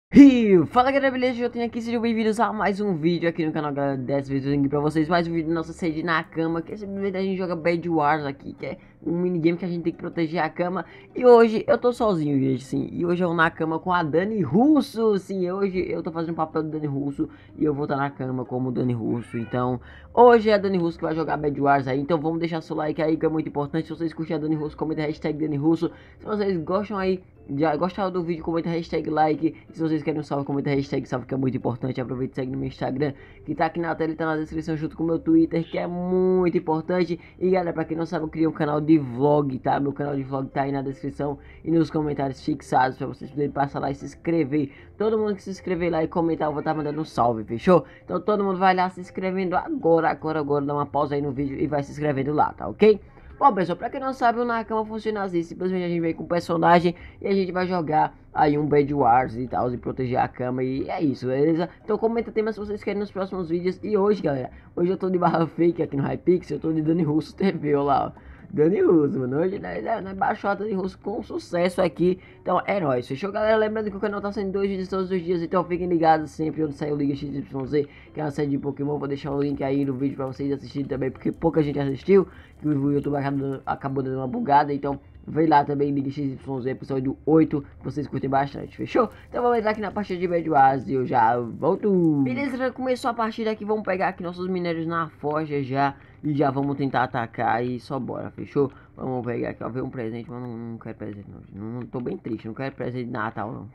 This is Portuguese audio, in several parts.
E fala galera, beleza? Eu tenho aqui, sejam bem-vindos a mais um vídeo aqui no canal, galera. Dessa vez eu tenho aqui pra vocês mais um vídeo da nossa sede na cama, que é simplesmente a gente joga Bed Wars aqui, que é um minigame que a gente tem que proteger a cama. E hoje eu tô sozinho, gente, sim. E hoje eu na cama com a Dani Russo, sim. Hoje eu tô fazendo o papel do Dani Russo e eu vou estar na cama como Dani Russo. Então, hoje é a Dani Russo que vai jogar Bed Wars aí. Então vamos deixar seu like aí, que é muito importante. Se vocês curtem a Dani Russo, comenta a hashtag Dani Russo. Se vocês gostam aí, já gostaram do vídeo, comenta hashtag like. E se vocês querem um salve, comenta hashtag salve, que é muito importante. Aproveita e segue no meu Instagram, que tá aqui na tela e tá na descrição, junto com o meu Twitter, que é muito importante. E galera, pra quem não sabe, eu criei um canal de vlog, tá? Meu canal de vlog tá aí na descrição e nos comentários fixados, pra vocês poderem passar lá e se inscrever. Todo mundo que se inscrever lá e comentar, eu vou estar mandando um salve, fechou? Então todo mundo vai lá se inscrevendo agora, dá uma pausa aí no vídeo e vai se inscrevendo lá, tá ok? Bom, pessoal, pra quem não sabe, o Nakama funciona assim. Simplesmente a gente vem com o personagem e a gente vai jogar aí um Bed Wars e tal, e proteger a cama. E é isso, beleza? Então comenta temas se vocês querem nos próximos vídeos. E hoje, galera, hoje eu tô de barra fake aqui no Hypixel. Eu tô de Dani Russo TV, olha lá, ó. Dani Russo, mano. Hoje nós baixou a Dani Russo com sucesso aqui. Então é nóis, fechou, galera? Lembrando que o canal tá saindo 2 vídeos todos os dias. Então fiquem ligados sempre onde sair o Liga XYZ, que é uma série de Pokémon. Vou deixar o link aí no vídeo pra vocês assistirem também, porque pouca gente assistiu. Que o YouTube acabou dando uma bugada. Então vem lá também, Liga XYZ, episódio 8, que vocês curtem bastante, fechou? Então vamos entrar aqui na partida de Bed Wars e eu já volto. Beleza, começou a partida aqui, vamos pegar aqui nossos minérios na forja já. E já vamos tentar atacar e só bora, fechou? Vamos pegar aqui, ó, ver um presente, mas não quero presente não. Não tô bem triste, não quero presente de Natal não.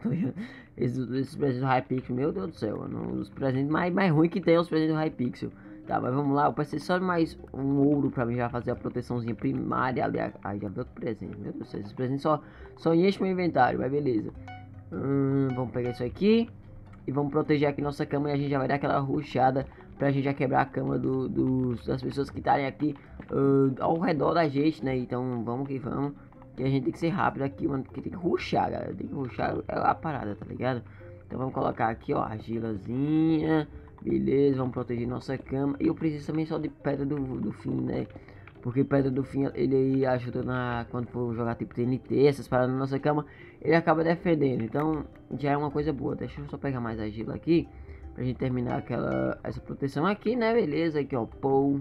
Esses presentes do Hypixel, meu Deus do céu, mano, os presentes mais ruins que tem é os presentes do Hypixel. Tá, mas vamos lá, eu preciso só de mais um ouro pra mim já fazer a proteçãozinha primária ali. Ai, já veio outro presente, meu Deus do céu, esses presentes só enchem meu inventário, mas beleza. Vamos pegar isso aqui e vamos proteger aqui nossa cama e a gente já vai dar aquela rushada pra gente já quebrar a cama das pessoas que estarem aqui ao redor da gente, né? Então vamos que vamos. E a gente tem que ser rápido aqui, mano, porque tem que rushar, galera. Tem que rushar, é a parada, tá ligado? Então vamos colocar aqui, ó, argilazinha. Beleza, vamos proteger nossa cama. E eu preciso também só de pedra do fim, né? Porque pedra do fim ele ajuda quando for jogar tipo TNT, essas paradas na nossa cama, ele acaba defendendo. Então já é uma coisa boa. Deixa eu só pegar mais argila aqui pra gente terminar essa proteção aqui, né? Beleza, aqui ó, pô.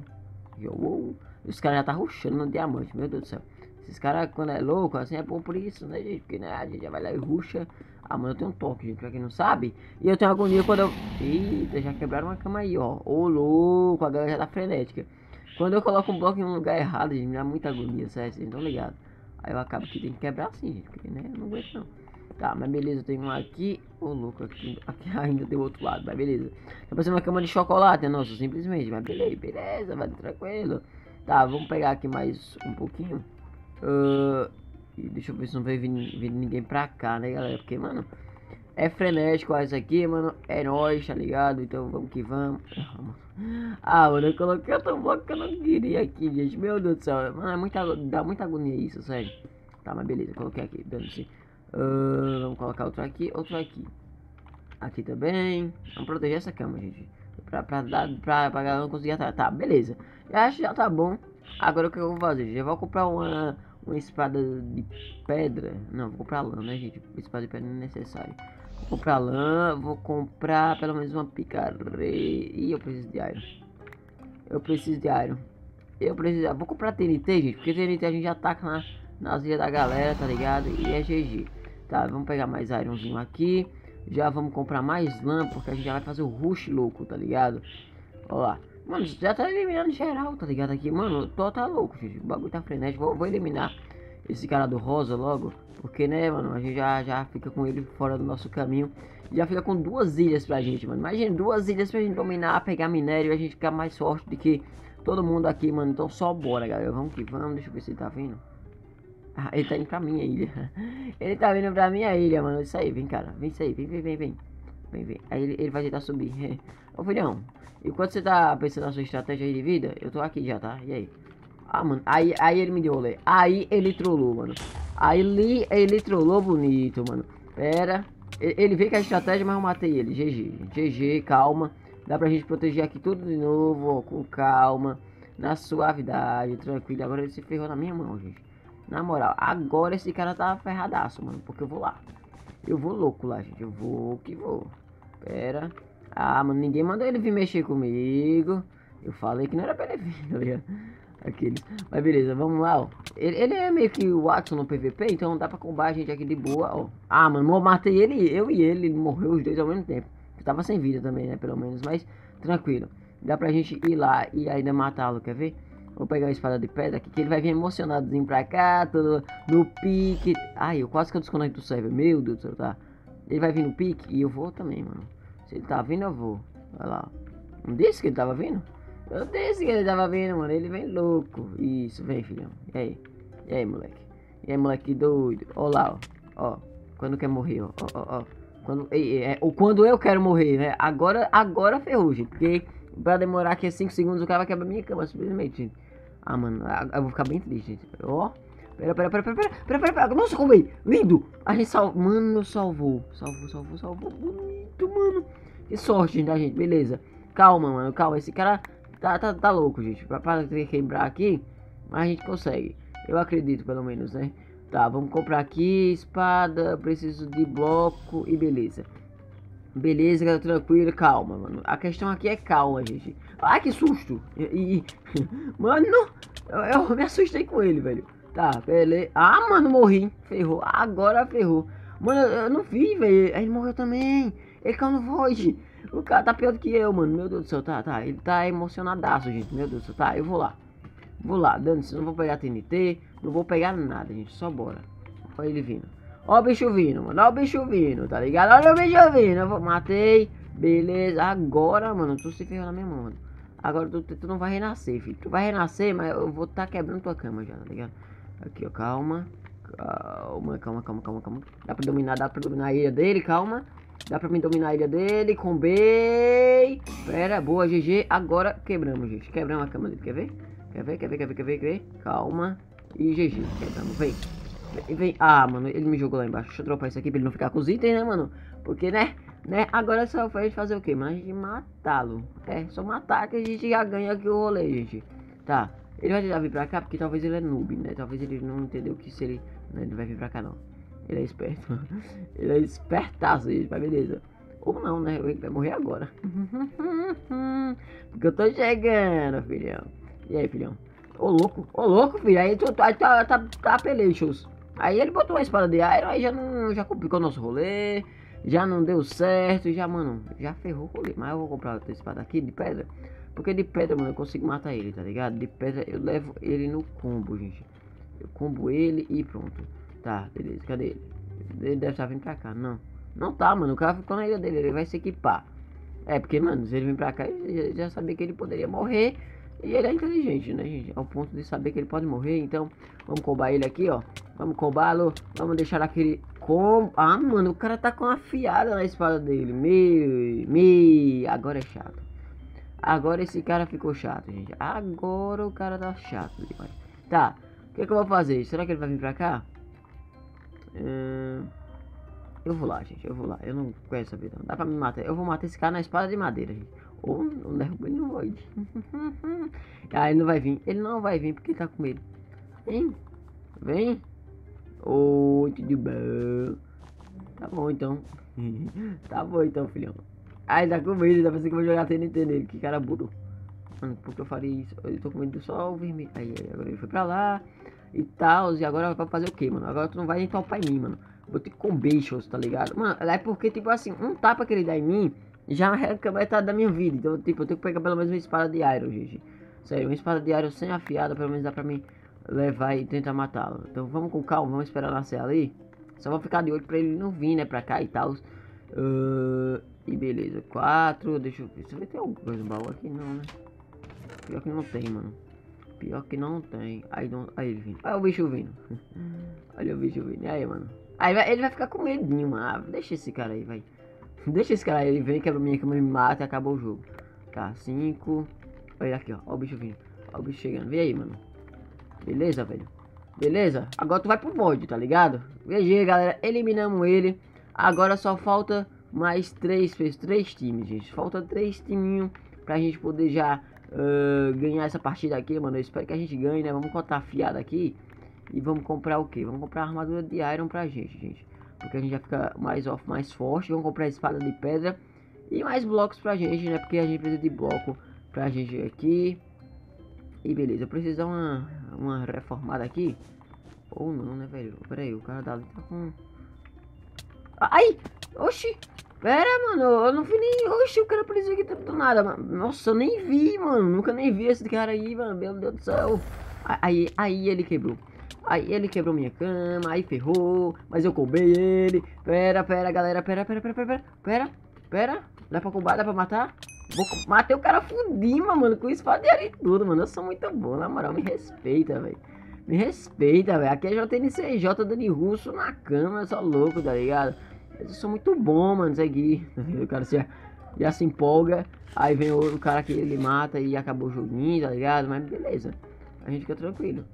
Os caras já tá rushando no diamante, meu Deus do céu. Esses caras quando é louco assim é bom por isso, né, gente? Porque né, a gente já vai lá e rusha. Ah, mano, eu tenho um toque, gente, pra quem não sabe. E eu tenho agonia quando eu... Eita, já quebraram uma cama aí, ó. Ô, louco, a galera já tá frenética. Quando eu coloco um bloco em um lugar errado, gente, me dá muita agonia, sério, vocês estão ligados. Aí eu acabo que tem que quebrar assim, gente, porque, né, eu não aguento não. Tá, mas beleza, eu tenho um aqui. Ô, louco, aqui ainda tem o outro lado, mas beleza. Tá parecendo uma cama de chocolate, né, nossa, simplesmente. Mas beleza, vai tranquilo. Tá, vamos pegar aqui mais um pouquinho. E deixa eu ver se não vai vir ninguém pra cá, né, galera? Porque, mano, é frenético isso aqui, mano. É nóis, tá ligado? Então vamos que vamos. Ah, mano, eu coloquei outro bloco que eu não queria aqui, gente. Meu Deus do céu. Mano, dá muita agonia isso, sério. Tá, mas beleza, coloquei aqui, dando-se. Vamos colocar outro aqui, outro aqui. Aqui também. Vamos proteger essa cama, gente. Pra galera não conseguir atrás. Tá, beleza. Eu acho que já tá bom. Agora o que eu vou fazer? Já vou comprar uma espada de pedra. Não, vou comprar lã, né, gente? Espada de pedra não é necessário. Vou comprar lã. Vou comprar pelo menos uma picareta. Ih, eu preciso de iron. Eu preciso de iron. Vou comprar TNT, gente. Porque TNT a gente já ataca nas ilhas da galera, tá ligado? E é GG. Tá, vamos pegar mais ironzinho aqui. Já vamos comprar mais lã, porque a gente já vai fazer o rush louco, tá ligado? Ó lá. Mano, já tá eliminando geral, tá ligado? Aqui, mano, tô tá louco, gente. O bagulho tá frenético. Vou eliminar esse cara do rosa logo. Porque, né, mano, a gente já fica com ele fora do nosso caminho. Já fica com 2 ilhas pra gente, mano. Imagina, 2 ilhas pra gente dominar, pegar minério e a gente ficar mais forte do que todo mundo aqui, mano. Então só bora, galera. Vamos que vamos. Deixa eu ver se ele tá vindo. Ah, ele tá indo pra minha ilha. Ele tá vindo pra minha ilha, mano. Isso aí, vem, cara. Vem isso aí. Vem. Aí ele vai tentar subir. Ô, filhão. Enquanto você tá pensando na sua estratégia aí de vida, eu tô aqui já, tá? E aí? Ah, mano. Aí ele me deu olé. Aí ele trollou, mano. Aí ele trollou bonito, mano. Pera. Ele veio com a estratégia, mas eu matei ele. GG, calma. Dá pra gente proteger aqui tudo de novo, ó. Com calma. Na suavidade, tranquilo. Agora ele se ferrou na minha mão, gente. Na moral, agora esse cara tá ferradaço, mano. Porque eu vou lá. Eu vou louco lá, gente. Eu vou que vou. Pera. Ah, mano, ninguém mandou ele vir mexer comigo. Eu falei que não era pra ele vir, tá ligado? Aquele. Mas beleza, vamos lá, ó. Ele é meio que o Watson no PVP, então dá pra combar a gente aqui de boa, ó. Ah, mano, eu matei ele, eu e ele morreu os dois ao mesmo tempo. Eu tava sem vida também, né, pelo menos, mas tranquilo. Dá pra gente ir lá e ainda matá-lo, quer ver? Vou pegar a espada de pedra aqui, que ele vai vir emocionadozinho pra cá, todo no pique. Ai, eu quase que eu desconecto do server, meu Deus do céu, tá? Ele vai vir no pique e eu vou também, mano. Se ele tá vindo, eu vou. Vai lá, ó. Não disse que ele tava vindo? Eu disse que ele tava vindo, mano. Ele vem louco. Isso, vem, filhão. E aí? E aí, moleque? E aí, moleque doido? Ó lá, ó. Ó. Quando quer morrer, ó. Ó. Quando eu quero morrer, né? Agora ferrou, gente. Porque pra demorar aqui 5 segundos o cara vai quebrar minha cama, simplesmente, gente. Ah, mano. Eu vou ficar bem triste, gente. Ó. Pera. Nossa, como é? Lindo! A gente salvou. Mano, salvou. Salvou. Bonito, mano. Que sorte, da gente. Beleza. Calma, mano. Calma. Esse cara tá louco, gente. Pra ter que quebrar aqui, mas a gente consegue. Eu acredito, pelo menos, né? Tá, vamos comprar aqui. Espada. Preciso de bloco. E beleza. Beleza, cara, tranquilo, calma, mano. A questão aqui é calma, gente. Ai, que susto! Mano, eu me assustei com ele, velho. Tá, beleza. Ah, mano, morri. Ferrou. Agora ferrou. Mano, eu não vi, velho. Ele morreu também. Ele caiu no void. O cara tá pior do que eu, mano. Meu Deus do céu, tá. Ele tá emocionadaço, gente. Meu Deus do céu. Tá, eu vou lá. Vou lá, dane-se. Não vou pegar TNT. Não vou pegar nada, gente. Só bora. Olha ele vindo. Ó o bicho vindo, mano. Ó o bicho vindo, tá ligado? Olha o bicho vindo. Eu vou... Matei. Beleza. Agora, mano, tu se ferrou na minha mão, mano. Agora tu não vai renascer, filho. Tu vai renascer, mas eu vou tá quebrando tua cama já, tá ligado? Aqui, ó. Calma. Calma. Dá pra dominar a ilha dele, calma. Dá pra mim dominar a ilha dele. Combei. Pera, boa, GG. Agora quebramos, gente. Quebramos a cama dele. Quer ver? Quer ver? Calma. E GG. Quebramos. Vem. Ah, mano, ele me jogou lá embaixo. Deixa eu dropar isso aqui pra ele não ficar com os itens, né, mano? Porque, né? Agora é só a gente fazer o quê, mano? A gente matá-lo. É, só matar que a gente já ganha aqui o rolê, gente. Tá. Ele vai tentar vir pra cá porque talvez ele é noob, né? Talvez ele não entendeu que se ele... Né, ele vai vir pra cá, não. Ele é esperto. Ele é espertaço, gente. Mas beleza. Ou não, né? Ele vai morrer agora. Porque eu tô chegando, filhão. E aí, filhão? Ô louco, filho. Aí tu tá peleixos. Aí ele botou uma espada de iron, aí já complicou nosso rolê. Já não deu certo, mano, já ferrou o rolê. Mas eu vou comprar outra espada aqui de pedra. Porque de pedra, mano, eu consigo matar ele, tá ligado? De pedra eu levo ele no combo, gente. Eu combo ele e pronto. Tá, beleza, cadê ele? Ele deve estar vindo pra cá, não tá, mano, o cara ficou na ilha dele, ele vai se equipar. É, porque, mano, se ele vir pra cá, ele já sabia que ele poderia morrer. E ele é inteligente, né, gente? Ao ponto de saber que ele pode morrer. Então, vamos combar ele aqui, ó. Vamos combá-lo. Vamos deixar aquele... Ah, mano, o cara tá com uma afiada na espada dele. Agora é chato. Agora esse cara ficou chato, gente. Agora o cara tá chato demais. Tá, o que eu vou fazer? Será que ele vai vir pra cá? Eu vou lá, gente. Eu não quero saber, não. Dá pra me matar. Eu vou matar esse cara na espada de madeira, gente. Ou não derrubo ele no void. Ah, ele não vai vir. Ele não vai vir porque ele tá com medo. Vem. Oi, tudo bom? Tá bom, então. Tá bom, então, filhão. Ai, tá com medo. Dá pra ser que eu vou jogar TNT nele. Que cara burro. Mano, porque eu faria isso? Eu tô com medo do sol vermelho. Aí, agora ele foi pra lá. E tal. E agora vai fazer o que, mano? Agora tu não vai nem topar em mim, mano. Vou ter que comer, tá ligado? Mano, é porque, tipo assim, um tapa que ele dá em mim já arranca metade da minha vida. Então, tipo, eu tenho que pegar pelo menos uma espada de iron, gente. Sério, uma espada de iron sem afiada, pelo menos dá pra mim levar e tentar matá-lo. Então vamos com calma, vamos esperar nascer ali. Só vou ficar de olho pra ele não vir, né, pra cá e tal. E beleza, 4, deixa eu ver. Se vai ter alguma coisa no baú aqui, não, né? Pior que não tem, mano. Pior que não tem. Aí ele vindo. Olha o bicho vindo. Olha o bicho vindo. E aí, mano? Aí ele vai ficar com medinho, mano. Ah, deixa esse cara aí, vai. Deixa esse cara aí, ele vem, quebra minha cama, me mata e acabou o jogo. Tá, 5. Olha aqui, ó. Ó o bicho vindo. Ó o bicho chegando. Vem aí, mano. Beleza, velho? Beleza? Agora tu vai pro void, tá ligado? Veja, galera. Eliminamos ele. Agora só falta mais 3 times, gente. Falta 3 timinhos pra gente poder já ganhar essa partida aqui, mano. Eu espero que a gente ganhe, né? Vamos contar fiado aqui. E vamos comprar o que? Vamos comprar a armadura de iron pra gente, gente. porque a gente já fica mais forte. Vamos comprar espada de pedra e mais blocos pra gente, né? Porque a gente precisa de bloco pra gente aqui. E beleza, eu preciso dar uma reformada aqui. Ou não, né, velho? Pera aí, o cara dali tá com... Ai! Oxi! Pera, mano, eu não vi nem... Oxi, o cara apareceu aqui do nada, mano. Nossa, eu nem vi, mano. Nunca nem vi esse cara aí, mano. Meu Deus do céu. Aí ele quebrou. Aí ele quebrou minha cama, aí ferrou. Mas eu cobrei ele. Pera, galera. Pera. Dá pra combar, dá pra matar? Matei o cara fundima, mano, com espadinha e tudo, mano. Eu sou muito bom, na moral, me respeita, velho. Me respeita, velho. Aqui é JNCJ Dani Russo na cama, eu sou louco, tá ligado? Eu sou muito bom, mano, isso aqui. O cara já se empolga. Aí vem o cara que ele mata e acabou o joguinho, tá ligado? Mas beleza, a gente fica tranquilo.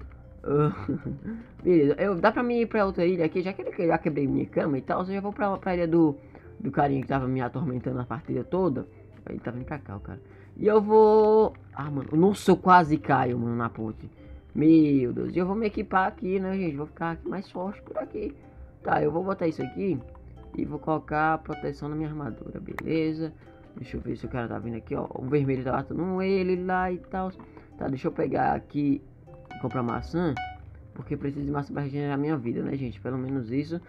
Beleza, dá pra mim ir pra outra ilha aqui, já que eu já quebrei minha cama e tal. Eu já vou pra ilha do carinha que tava me atormentando a partida toda. Ele tá vindo pra cá, o cara. E eu vou... Ah, mano, nossa, eu quase caio, mano, na ponte. Meu Deus, e eu vou me equipar aqui, né, gente? Vou ficar aqui mais forte por aqui. Tá, eu vou botar isso aqui e vou colocar proteção na minha armadura, beleza? Deixa eu ver se o cara tá vindo aqui, ó. O vermelho tá matando ele lá e tal. Tá, deixa eu pegar aqui e comprar maçã, porque preciso de maçã pra regenerar minha vida, né, gente? Pelo menos isso.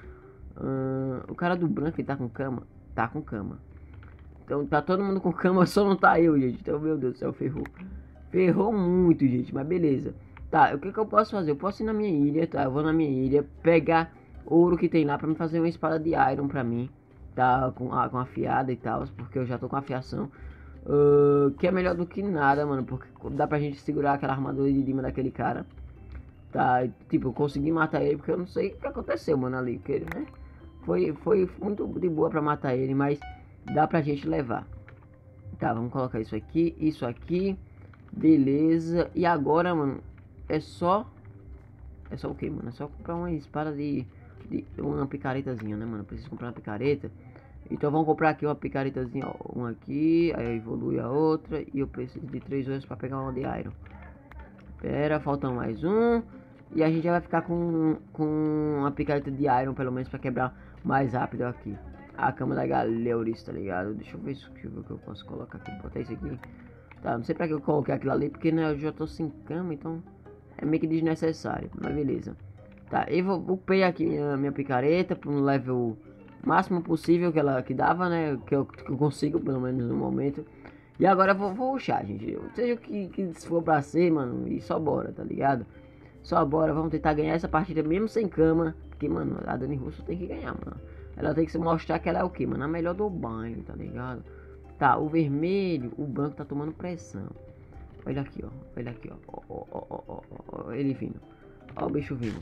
O cara do branco, ele tá com cama? Tá com cama. Então tá todo mundo com cama, só não tá eu, gente. Então, meu Deus do céu, ferrou. Ferrou muito, gente, mas beleza. Tá, o que eu posso fazer? Eu posso ir na minha ilha, tá? Eu vou na minha ilha, pegar ouro que tem lá pra me fazer uma espada de iron pra mim. Tá, com afiada e tal, porque eu já tô com afiação. Que é melhor do que nada, mano, porque dá pra gente segurar aquela armadura de Dima daquele cara. Tá, tipo, eu consegui matar ele porque eu não sei o que aconteceu, mano, ali. Porque ele, né? Foi muito de boa pra matar ele, mas dá pra gente levar. Tá, vamos colocar isso aqui. Beleza. E agora, mano, é só o que, mano? É só comprar uma espada de uma picaretazinha, né, mano? Preciso comprar uma picareta. Então vamos comprar aqui uma picaretazinha, ó. Uma aqui, aí evolui a outra. E eu preciso de 3 ossos pra pegar uma de iron. Pera, falta mais um. E a gente já vai ficar com uma picareta de iron, pelo menos, pra quebrar mais rápido aqui. A cama da Galeuris, tá ligado? Deixa eu ver o que eu posso colocar aqui. Botar isso aqui. Tá, não sei pra que eu coloquei aquilo ali, porque né, eu já tô sem cama, então é meio que desnecessário. Mas beleza. Tá, eu vou upei aqui a minha picareta para um level máximo possível que dava, né? Que eu consigo, pelo menos no momento. E agora eu vou rushar, gente. Seja o que for pra ser, mano, e só bora, tá ligado? Só bora, vamos tentar ganhar essa partida mesmo sem cama. Porque, mano, a Dani Russo tem que ganhar, mano. Ela tem que se mostrar que ela é o que, mano? A melhor do baile, tá ligado? Tá, o vermelho, o branco tá tomando pressão. Olha aqui, ó. Olha aqui, ó. Ele vindo. Ó o bicho vindo.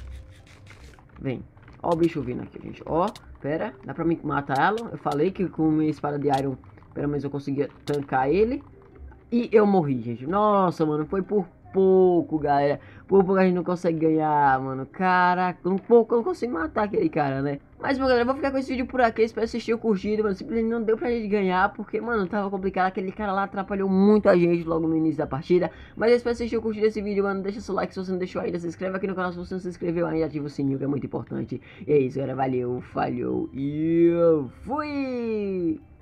Vem. Ó o bicho vindo aqui, gente. Ó, pera. Dá pra mim matar ela. Eu falei que com minha espada de iron, pelo menos eu conseguia tancar ele. E eu morri, gente. Nossa, mano, foi por pouco, galera. Por pouco a gente não consegue ganhar, mano. Caraca, um pouco eu não consigo matar aquele cara, né? Mas, bom, galera, eu vou ficar com esse vídeo por aqui. Espero assistir o curtido, mano. Simplesmente não deu pra gente ganhar, porque, mano, tava complicado. Aquele cara lá atrapalhou muito a gente logo no início da partida. Mas eu espero assistir o curtido desse vídeo, mano. Deixa seu like se você não deixou ainda. Se inscreve aqui no canal se você não se inscreveu ainda. Ativa o sininho, que é muito importante. E é isso, galera. Valeu, falhou e eu fui!